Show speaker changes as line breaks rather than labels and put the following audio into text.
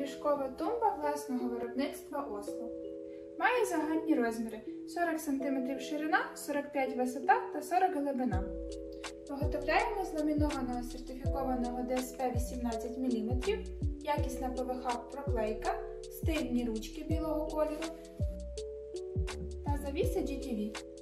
ліжкова тумба власного виробництва Осло. Має загальні розміри 40 см ширина, 45 висота та 40 глибина. Виготовляємо з ламінованого сертифікованого ДСП 18 мм, якісна ПВХ-проклейка, стильні ручки білого кольору та завіси GTV.